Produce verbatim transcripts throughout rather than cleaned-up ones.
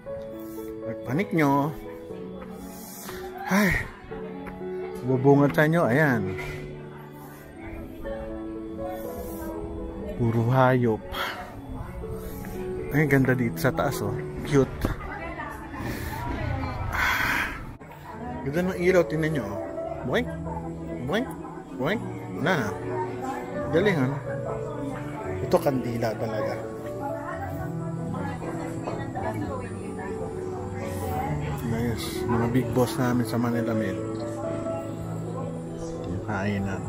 Pagpanik nyo, ay, bubungatan nyo, ayan. Puro hayop. Ay, ganda dito sa taas, oh. Cute. Ganda ng ilaw, tingnan nyo, oh. Boing, boing, boing. Na, galing, ano? Ito kandila talaga. Guys, mga big boss namin sa Manila Mail. Yung kainan.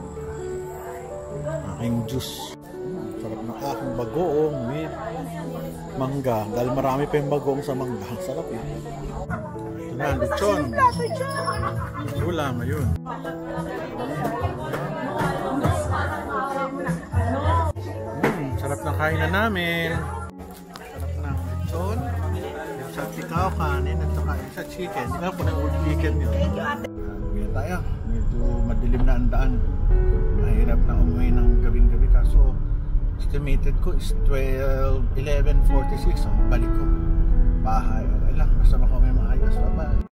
Aking juice. Sarap ng aking bagoong with mangga. Dahil marami pa yung bagoong sa mangga. Sarap yun. Ito na, lechon. Ulam, ayun. Hmm, sarap ng kainan namin. Sarap ng lechon. Sa tikaw, kanin, at saka sa chicken. Tingnan po na yung chicken nyo. Uwi tayo. Medyo madilim na ang daan. Mahirap na umuwi ng gabing-gabi. Kaso, estimated ko is twelve, eleven forty-six. Ang balik ko. Bahay. Okay lang. Basta makauwi maayos. Bye-bye.